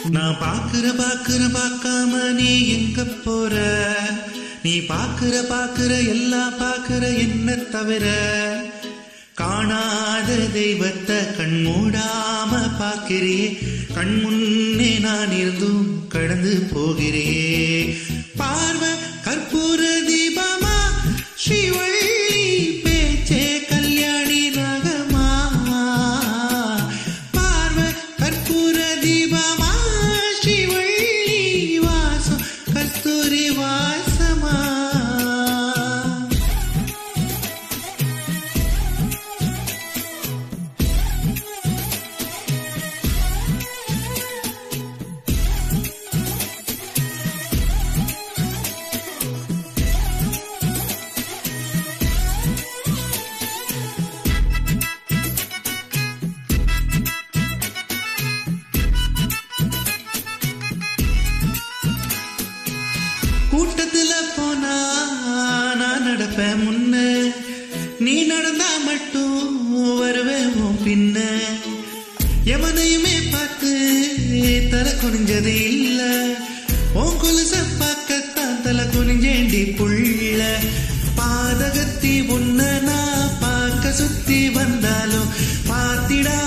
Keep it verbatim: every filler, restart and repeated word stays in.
நான் பாக்குற பாக்குற பார்க்காம நீ எங்க போற? நீ பாக்குற பாக்குற எல்லாம் பாக்குற என்ன தவிர காணாத தெய்வத்தை கண் மூடாம பாக்கிறியே. கண் முன்னே நான் இருந்தும் கடந்து போகிறே. பார்வை கற்பூர தீபமா ஸ்ரீவள்ளி பேச்சே கல்யாணி ராகமா. பார்வை கற்பூர தீபமா ஸ்ரீவள்ளி வாசம் கஸ்தூரி வாசமா. கூட்டத்துல போனா நான் நடப்பேன் முன்ன, நீ நடந்தா மட்டும் வருவேன் பின்ன. எவனையுமே பார்த்து தலை குனிஞ்சது இல்ல, உன் கொலுச பார்க்கத்தான் தலை குனிஞ்சேண்டி புள்ள. பாதகத்தி உன்ன நான் பார்க்க சுத்தி வந்தாலும் பார்த்திடா